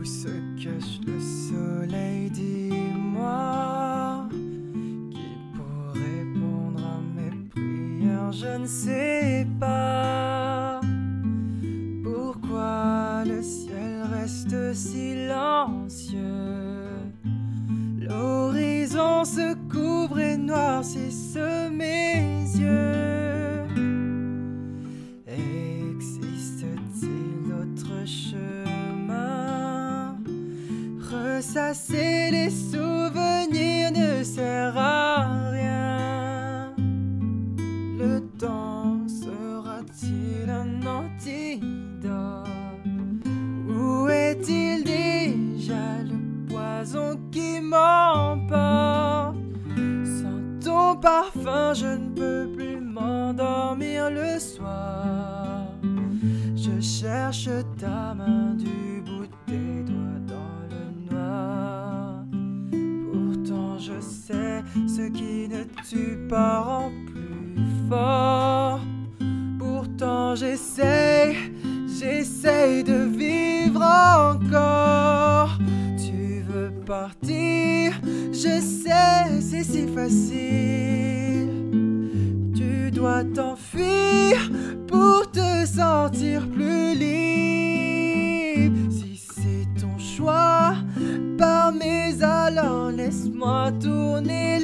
se cache le soleil, dis-moi, qui pour répondre à mes prières, je ne sais pas pourquoi le ciel reste silencieux. L'horizon se couvre et noircisse mes yeux. Existe-t-il d'autres chemins? Ressasser les souvenirs ne sert à rien. Le temps sera-t-il un antidote? Où est-il déjà le poison qui m'emporte? Sans ton parfum, je ne peux plus m'endormir le soir. Je cherche ta main du bout des doigts dans le noir. Pourtant je sais, ce qui ne tue pas rend plus fort. Pourtant j'essaye de vivre encore. Tu veux partir, je sais, c'est si facile. Tu dois t'enfuir pour te sentir plus libre. Si c'est ton choix, par mes alors laisse-moi tourner